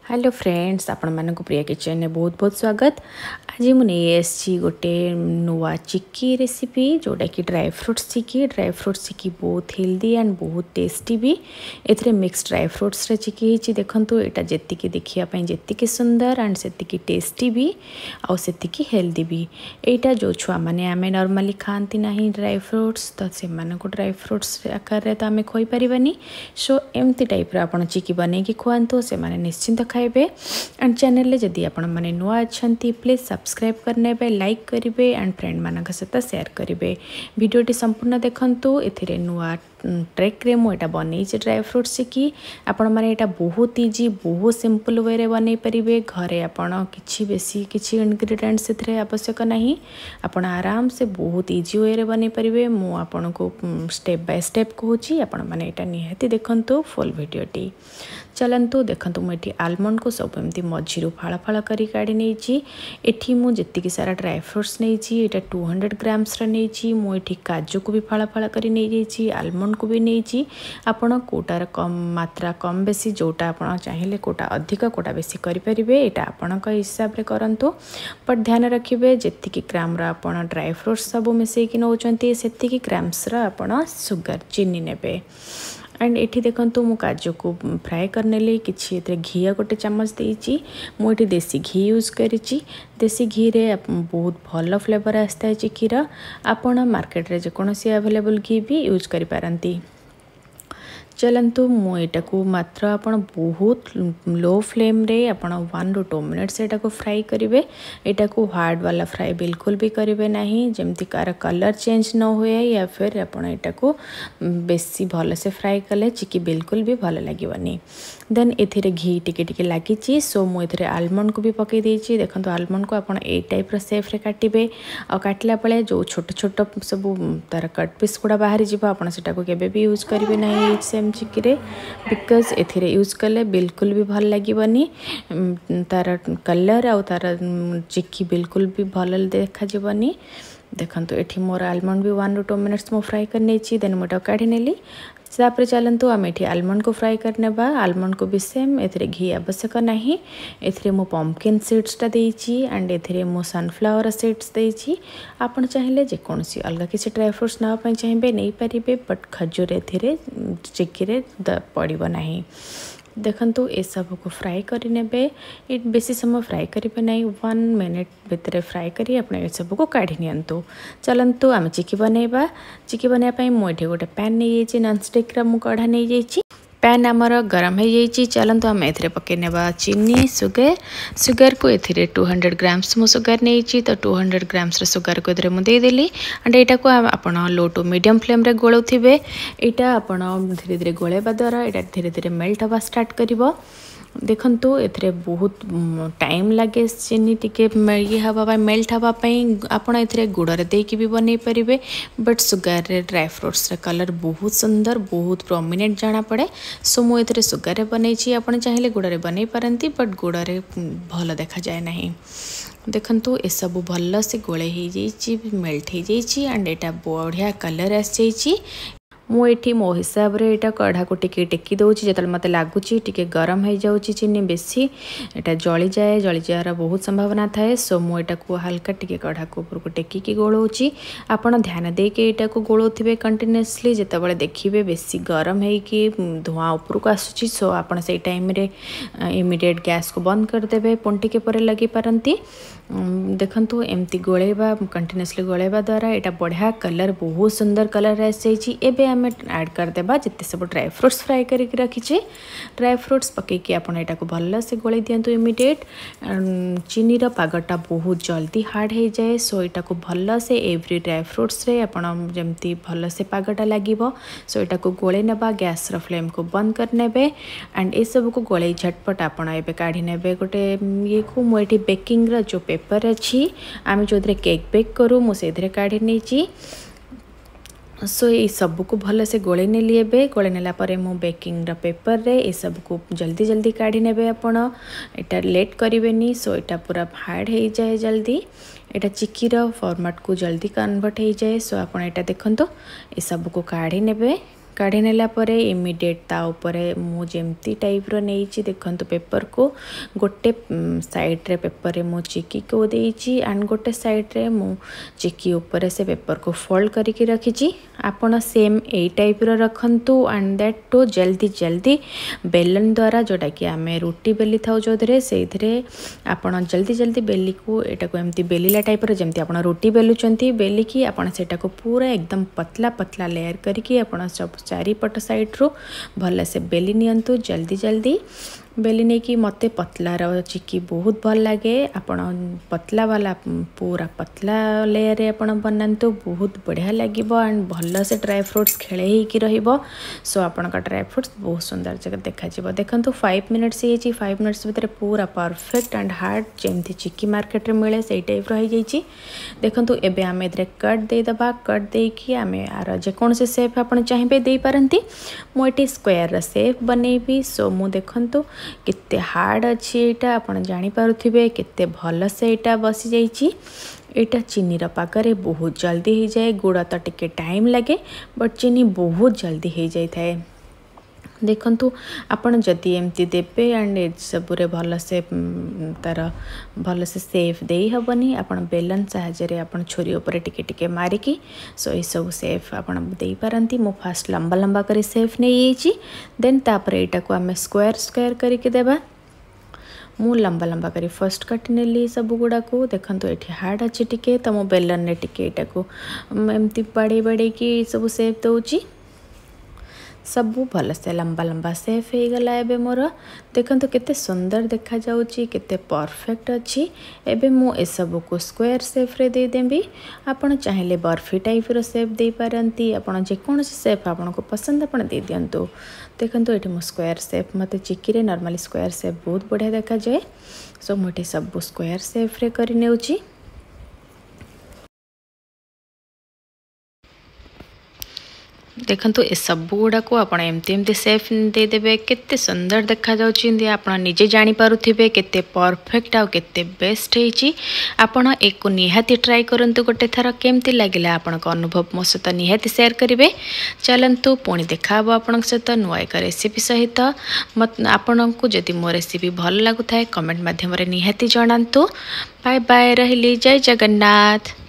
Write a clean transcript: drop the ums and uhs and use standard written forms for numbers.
Hello friends, आपण मानक प्रिया kitchen में बहुत बहुत स्वागत। आज मुझे गोटे नुआ चिक्की रेसिपी जोटा कि ड्राई फ्रूट्स चिक्की बहुत हेल्दी एंड बहुत टेस्टी भी। एथरे मिक्स ड्राई फ्रूट्स रे चिक्की हिची देखंतु एटा जेतिकी देखिया पई जेतिकी सुंदर एंड सेतिकी टेस्टी भी आ सेतिकी हेल्दी भी। एटा जो छुआ माने आमे नॉर्मली खांती नाही ड्राई फ्रूट्स तो से माने को ड्राई फ्रूट्स आकार रे तो आमे खोई परिबानी। सो एमती टाइप रा आपण चिक्की बनै कि खुआंतु से माने निश्चिंत खाइबे। एंड चैनल ले जदि आपण माने नुआ अछंती प्लीज सब्सक्राइब करने लाइक करेंगे एंड फ्रेंड मानक सहित शेयर करेंगे। वीडियोटी संपूर्ण देखंतु। एथिरे नुआ ट्रिक रे मु एटा बनै ड्राई फ्रूट्स चिक्की। आपण माने एटा बहुत इजी बहुत सिंपल वे रे बनै परिबे। घरे आपण किछि बेसी किछि इंग्रेडिएंट्स एथिरे आवश्यक नाही। आपण आराम से बहुत इजी वे रे बनै परिबे। मु आपण को स्टेप बाय स्टेप कहूची, आपण माने एटा निहाती देखंतु फुल वीडियोटी। चलंतु देखंतु मु एठी आलमंड को सब एमती मझिरु फाळ फाळ करी काढी नेछि। एठी मु जेतिकी सारा ड्राई फ्रूट्स नेछि एटा 200 ग्राम्स रा नेछि। मु एठी काजू को भी फाळ फाळ करी नै जेछि, आलमंड को भी नेछि। आपण कोटार कम मात्रा कम बेसी जोटा आपण चाहिले कोटा अधिक कोटा बेसी करि परिबे। एटा आपण का हिसाब रे करंतु, बट ध्यान रखिबे जेतिकी ग्राम रा आपण ड्राई फ्रूट्स सब मिसै कि नौचंती सेतिकी ग्राम्स रा आपण सुगर चीनी नेबे। एंड एठी देखंतु मु काजू को फ्राए करने लिए किछि एते घी गोटे चम्मच देछि। मु एठी देसी घी यूज करिछि। देसी घी रे बहुत भल फ्लेवर आस्ता है चिक्की रा। आपण मार्केट रे जे कोनोसी अवेलेबल घी भी यूज करि पारंती। चलंतु मु एटा को मात्र आपण बहुत लो फ्लेम रे आपण 1 to 2 मिनट्स एटा को फ्राई करिवे। एटा को हार्ड वाला फ्राई बिल्कुल भी करिवे नाही, जेमति कार कलर चेंज न होए या फिर आपण एटा को बेसी भल से फ्राई कले चिक्की बिल्कुल भी भल लागिवनी। देन एथिरे घी टिके टिके लागिची। सो मु एथिरे आलमंड को भी पके देछि। देखंतु आलमंड को आपण ए टाइप रो शेप रे काटिबे। आ काटला पळे जो छोट छोट सब तार कट पीस गुडा बाहरी जिवो आपण सेटा को केबे भी यूज करिवे नाही सेम चिक्की रे, बिकॉज एथिरे यूज कले बिल्कुल भी भल लागिवनी। तार कलर आ तार चिक्की बिल्कुल भी भल देखा जीवनी। देखंतु एठी मोर आलमंड भी 1 to 2 मिनट्स मो फ्राई करने छी। देन मोटा काढी नेली। तापर चलंतु आम एठी आलमंड को फ्राई करने बा। आलमंड को भी सेम एथिरे घी आवश्यक नाही। एथिरे मो पंपकिन सीड्स टा देछि एंड एथिरे मो सनफ्लावर सीड्स देछि। आपण चाहिले जे कोनसी अलगा किसी ड्राई फ्रूट्स ना पय चाहिबे नै परिबे, बट खजूर एथिरे चिक्की रे पड़िबो नाही। देखंतु ए सब को फ्राई करि नेबे। ए बेसी समय फ्राई करिबे नाही, 1 मिनट भितरे फ्राई करी अपने ए सब को काढी नियंतु। चलंतु आम चिक्की बनैबा। चिक्की बनैया पय मु एठी गोटे पैन नै जेछि, नॉन स्टिक रा मु कढ़ा नै जेछि। पैन आमर गरम हो जाइए। चलंतु आम एथिरे पके नेबा चीनी सुगर को एथिरे 200 ग्राम्स मु सुगर नहीं तो 200 ग्राम्स सुगर को एथिरे मु दे देली। एंड एटा को आपण लो टू मीडियम फ्लेम रे गोळौथिबे। एटा आपण धीरे धीरे गोळेबा द्वारा एटा धीरे धीरे मेल्ट हवा स्टार्ट करिवो। देखंतु एथिरे बहुत टाइम लगे चीनी टिके ये हवा मेल्ट हवा आपण एथिरे गुड़ रे देकी भी बनै परिबे, बट सुगर रे ड्राई फ्रूट्स रे कलर बहुत सुंदर बहुत प्रोमिनेंट जाना पड़े। सो मु एथिरे सुगर रे बनै छी। आपण चाहिले गुड़ रे बनै पारंती, बट गुड़ रे भल देखा जाए नाही। देखंतु ए सब भल से गोळे ही जाइछि, मेल्ट ही जाइछि एंड एटा बढ़िया कलर आस जाइछि। मु एठी मो हिसाब रे एटा कढ़ा को टिके टेकी दउछि। जेतल मते लागुछि टिके गरम हो जाउछि चीनी बेसी एटा जळी जाएर बहुत संभावना थाए। सो मु एटा को हल्का टिके कढ़ा को ऊपर को टेकी की गोळौछि। आपण ध्यान दे के एटा को गोळौथिबे कंटीन्यूअसली। जेतबळे देखिबे बेसी गरम है कि धुआं ऊपर को आसुछि, सो आपण से टाइम रे इमीडिएट गैस को बंद कर देबे। पुंटी के परे लगी पारंती। देखंतु एमती गोळेबा कंटीन्यूअसली गोळेबा द्वारा एटा बढ़िया कलर बहुत सुंदर कलर आस जाइछि। एबे आमे ऐड कर देबा जत्ते सब ड्राई फ्रूट्स फ्राई करके रखिछे। ड्राई फ्रूट्स पके कि आपण एटा को भल्ला से गोळे दियंतु इमीडिएट। चीनी रो पागटा बहुत जल्दी हार्ड हो जाए। सो एटा को भल्ला से एवरी ड्राई फ्रूट्स रे आपण जेमती भल्ला से पागटा लागिवो। सो एटा को गोळे नेबा, गैस रो फ्लेम को बंद कर नेबे एंड ए सब को गोळे झटपट आपण एबे काढी नेबे। गोटे ये को मु एठी बेकिंग रो जो पेपर अछि आमे जोदरे केक बेक करू मु सेधरे काढी नेछि। सो ये सब को भल से गोळे नेली। एबे गोळे नेला परे मु बेकिंग रा पेपर रे ए सब को जल्दी जल्दी काढी नेबे। आपण एटा लेट करिवेनी। सो एटा पूरा हार्ड हो जाए जल्दी। एटा चिक्की रा फॉर्मेट को जल्दी कन्वर्ट हो जाए। सो आपण एटा देखंतो ए सब को काढी नेबे काढ़ी नेला परे इमिडिएट ता ऊपर मु जेमती टाइप रो नेइची देखंतु पेपर को गोटे साइड रे पेपर रे मु चिक्की को देइची एंड गोटे साइड रे मु चिक्की ऊपर से पेपर को फोल्ड करके रखीची। आपण सेम ए टाइप रो रखंतु एंड दैट टू जल्दी जल्दी बेलन द्वारा जोटा कि आमे रोटी बेली थाउ जोधरे सेइथरे आपण जल्दी जल्दी बेली को एटा को एमती बेलीला टाइप रो जेमती आपण रोटी बेलुचंती बेली की आपण सेटा को पूरा एकदम पतला पतला लेयर करके आपण सब चारि पट साइड रो भले से बेली नियंतु जल्दी जल्दी बेली नहीं कि मते पतला रो चिक्की बहुत भल लगे। आपण पतला वाला पूरा पतला लेयर रे आपण बनांतु बहुत बढ़िया लागिबो एंड भल से ड्राई फ्रूट्स खेले ही की रहिबो। सो आपण का ड्राई फ्रूट्स बहुत सुंदर जगह देखा जिवो। देखंतु 5 मिनिट्स ही 5 मिनिट्स भीतर पूरा परफेक्ट एंड हार्ड जेमती चिक्की मार्केट रे मिले सेई टाइप रही जाईची। देखंतु एबे आमे इधर कट दे दबा कट दे कि आमे आर जे कोन से शेप आपण चाहिबे दे पारंती। मो एटी स्क्वायर रा शेप बनेबी। सो मु देखंतु केते हार्ड अच्छी एटा आपण जानि पारुथिबे केते भल से एटा बसी जाईची। एटा चीनी रा पाकरे बहुत जल्दी हो जाए। गुड़ तो टिके टाइम लगे बट चीनी बहुत जल्दी हो जाए थाए। देखंतु आपण जदि एमती देबे एंड सबुरे भल से तार भल से सेफ देई हबनी। आपण बेलन सहायता रे आपण छोरी ऊपर टिके टिके मारी की सो ए सब सेफ आपण देई पारंती। मो फास्ट लंबा लंबा करे सेफ नै येची देन तापर एटा को हम स्क्वायर स्क्वायर करके देबा। मु लंबा लंबा करी फर्स्ट कट नेली सब गुड़ा को। देखंतु एठी हार्ड अच्छी टिके तो मो बेलन ने टिके एटा को एमती बड़े बड़े की सब सेफ दउची। सबू भल से लंबा लंबा सेफ हो गला। एबे मोर देखंतु केते सुंदर देखा जाउची केते परफेक्ट अच्छी। एबे मु ए सब को स्क्वायर शेप रे दे देबी। आपण चाहिले बर्फी टाइप रो शेप दे पारंती। आपण जे कोन शेप आपण को पसंद आपण दे दियंतु। देखंतु एठी मु स्क्वायर शेप मते चिक्की रे नॉर्मली स्क्वायर शेप बहुत बढ़िया देखा जाए। सो मोटे सब स्क्वायर शेप रे करी नेउची। देखंतु ए सब गुड़ा को आपण एमती एमती सेफ दे देबे केते सुंदर देखा जाउची। आपण निजे जानि पारुथिबे केते परफेक्ट आ केते बेस्ट हेची। आपण एको निहाती ट्राई करंतु गोटे थरा केमती लागिला आपण को अनुभव मो सहित निहाती शेयर करिवे। चलंतु पुणी देखाबो आपण सहित नुआ एक रेसिपी सहित। आपण को जदि मो रेसिपी भल लागु थाए कमेंट माध्यम रे निहाती जणांतु। बाय बाय रहिली जय जगन्नाथ।